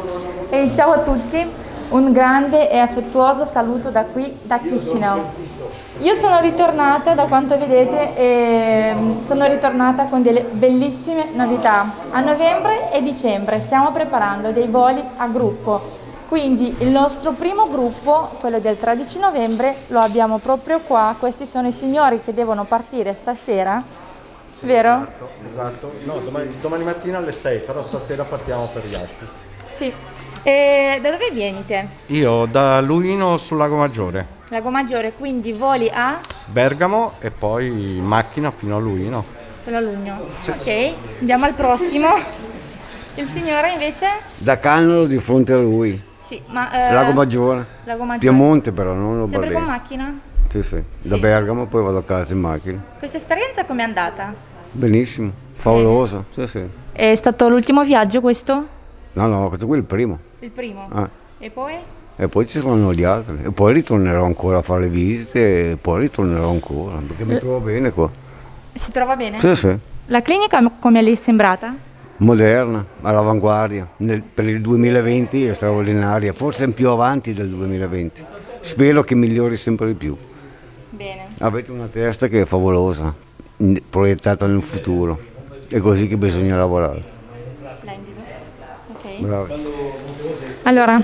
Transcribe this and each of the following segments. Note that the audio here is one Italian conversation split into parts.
E ciao a tutti, un grande e affettuoso saluto da qui, da Chișinău. Io sono ritornata, da quanto vedete, sono ritornata con delle bellissime novità. A novembre e dicembre stiamo preparando dei voli a gruppo. Quindi il nostro primo gruppo, quello del 13 novembre, lo abbiamo proprio qua. Questi sono i signori che devono partire stasera, vero? Esatto. No, domani mattina alle 6, però stasera partiamo per Iași. Sì. E da dove vieni te? Io da Luino sul Lago Maggiore. Lago Maggiore, quindi voli a? Bergamo e poi in macchina fino a Luino. Fino a Luino. Sì. Ok, andiamo al prossimo. Il signore invece? Da Cannolo di fronte a lui. Sì, ma... Lago Maggiore. Lago Maggiore. Piemonte però, non lo Sempre Barletta. con macchina? Sì, sì. Da Sì. Bergamo poi vado a casa in macchina. Questa esperienza com'è andata? Benissimo, favolosa. Sì, sì. È stato l'ultimo viaggio questo? No, questo qui è il primo. Il primo? Ah. E poi? E poi ci sono gli altri. E poi ritornerò ancora a fare le visite e poi ritornerò ancora, perché mi trovo bene qua. Si trova bene? Sì, sì. La clinica come le è sembrata? Moderna, all'avanguardia. Per il 2020 è straordinaria, forse in più avanti del 2020. Spero che migliori sempre di più. Bene. Avete una testa che è favolosa, proiettata nel futuro. È così che bisogna lavorare. Splendido. Ok. Bravi. Allora,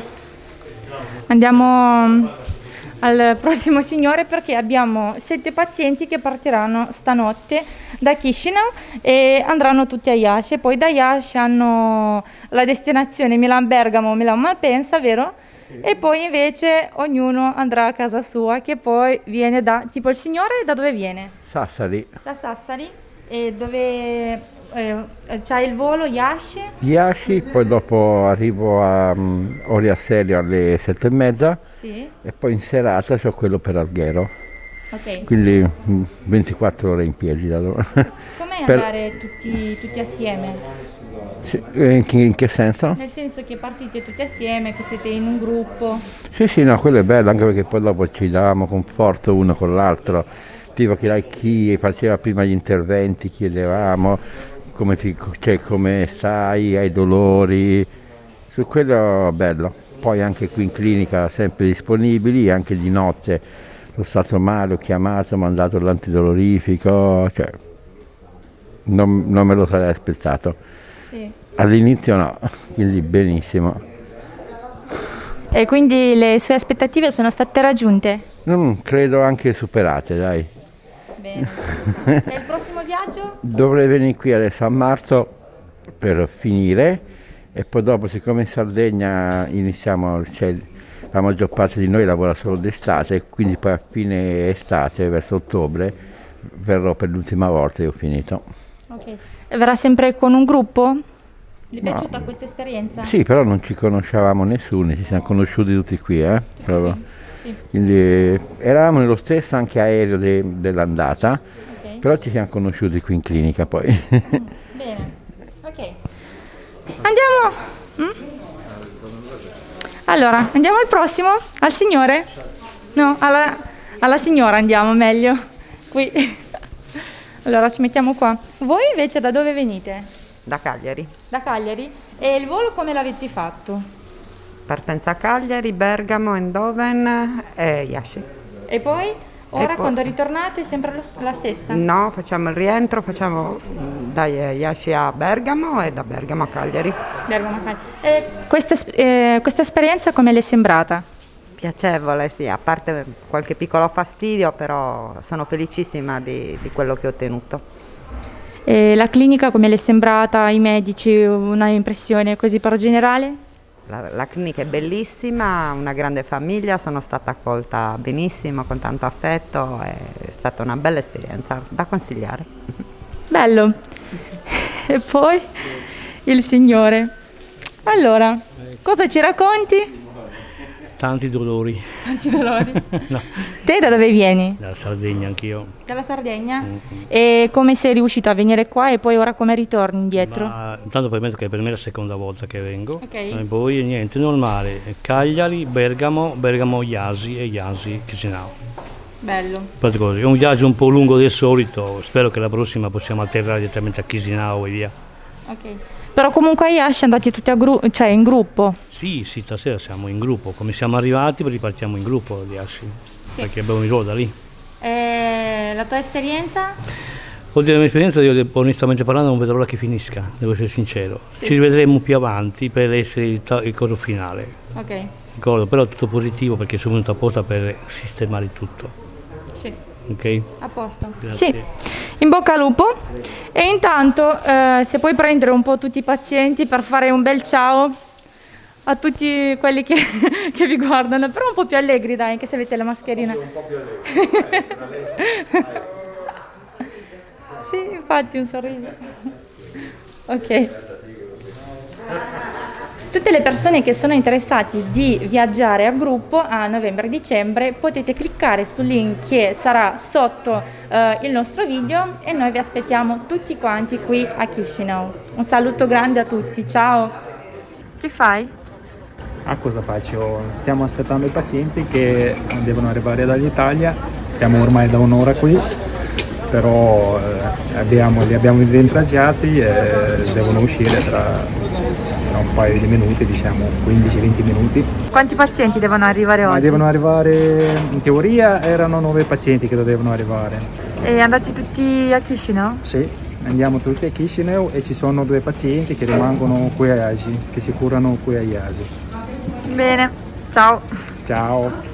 andiamo al prossimo signore perché abbiamo 7 pazienti che partiranno stanotte da Chișinău e andranno tutti a Iași. Poi da Iași hanno la destinazione Milan-Bergamo, Milan-Malpensa, vero? E poi invece ognuno andrà a casa sua, che poi viene da... Tipo il signore da dove viene? Sassari. Da Sassari. E dove c'ha il volo Iași? Iași, poi dopo arrivo a Oria Serio alle 7:30 Sì. e poi in serata c'ho quello per Alghero. Ok. Quindi 24 ore in piedi da loro. Com'è andare tutti assieme? Sì, in che senso? Nel senso che partite tutti assieme, che siete in un gruppo. Sì, no, quello è bello, anche perché poi dopo ci davamo conforto uno con l'altro. Tipo chi faceva prima gli interventi, chiedevamo come stai, hai dolori, su quello bello. Poi anche qui in clinica sempre disponibili, anche di notte sono stato male, ho chiamato, mi hanno dato l'antidolorifico, cioè non me lo sarei aspettato. Sì. All'inizio no, quindi benissimo. E quindi le sue aspettative sono state raggiunte? Credo anche superate, dai. Bene. E il prossimo viaggio? Dovrei venire qui adesso a marzo per finire e poi dopo, siccome in Sardegna iniziamo, cioè, la maggior parte di noi lavora solo d'estate, quindi poi a fine estate, verso ottobre, verrò per l'ultima volta e ho finito. Ok. E verrà sempre con un gruppo? Gli è piaciuta questa esperienza? Sì, però non ci conoscevamo nessuno, ci siamo conosciuti tutti qui, proprio. Sì. Quindi eravamo nello stesso anche aereo dell'andata, Ok. però ci siamo conosciuti qui in clinica poi. Bene. Ok. Andiamo. Allora, andiamo al prossimo? Al signore? No, alla signora andiamo meglio. Qui. Allora ci mettiamo qua. Voi invece da dove venite? Da Cagliari. Da Cagliari? E il volo come l'avete fatto? Partenza a Cagliari, Bergamo, Eindhoven e Iași. E poi? Ora poi- quando ritornate è sempre la stessa? No, facciamo il rientro, facciamo da Iași a Bergamo e da Bergamo a Cagliari. Bergamo, Cagliari. Questa esperienza come le è sembrata? Piacevole, sì, a parte qualche piccolo fastidio, però sono felicissima di quello che ho ottenuto. E la clinica come le è sembrata? I medici? Una impressione così per generale? La clinica è bellissima, una grande famiglia, sono stata accolta benissimo, con tanto affetto, è stata una bella esperienza da consigliare. Bello. E poi il signore. Allora, cosa ci racconti? Tanti dolori. Tanti dolori. No, Te da dove vieni? dalla Sardegna anch'io. Dalla Sardegna? E come sei riuscito a venire qua e poi ora come ritorni indietro? Ma intanto premetto che per me è la seconda volta che vengo. Ok. E poi niente, normale. Cagliari, Bergamo, Iași e Iași, Chișinău. Bello. È un viaggio un po' lungo del solito, spero che la prossima possiamo atterrare direttamente a Chișinău e via. Ok. Però comunque a Iași andate tutti cioè in gruppo. Sì, stasera siamo in gruppo, come siamo arrivati ripartiamo in gruppo di Iași, perché abbiamo il ruolo da lì. La tua esperienza? Oltre alla mia esperienza, io onestamente parlando non vedo l'ora che finisca, devo essere sincero. Ci rivedremo più avanti per essere il coro finale. Ok. Ricordo, però tutto positivo perché sono venuto apposta per sistemare tutto. Sì. Ok? A posto. Grazie. Sì. In bocca al lupo. E intanto se puoi prendere un po' tutti i pazienti per fare un bel ciao a tutti quelli che vi guardano, però un po' più allegri dai, anche se avete la mascherina. Un po' più allegri. Sì, infatti un sorriso. Ok. Tutte le persone che sono interessati di viaggiare a gruppo a novembre-dicembre potete cliccare sul link che sarà sotto il nostro video e noi vi aspettiamo tutti quanti qui a Chișinău. Un saluto grande a tutti, ciao! Che fai? Cosa faccio? Stiamo aspettando i pazienti che devono arrivare dall'Italia, siamo ormai da un'ora qui, però li abbiamo rientraggiati e devono uscire tra un paio di minuti, diciamo 15-20 minuti. Quanti pazienti devono arrivare oggi? Devono arrivare, in teoria erano 9 pazienti che dovevano arrivare. E andati tutti a Chișinău? Sì, andiamo tutti a Chișinău e ci sono 2 pazienti che rimangono qui a Iași, che si curano qui a Iași. Bene, ciao! Ciao!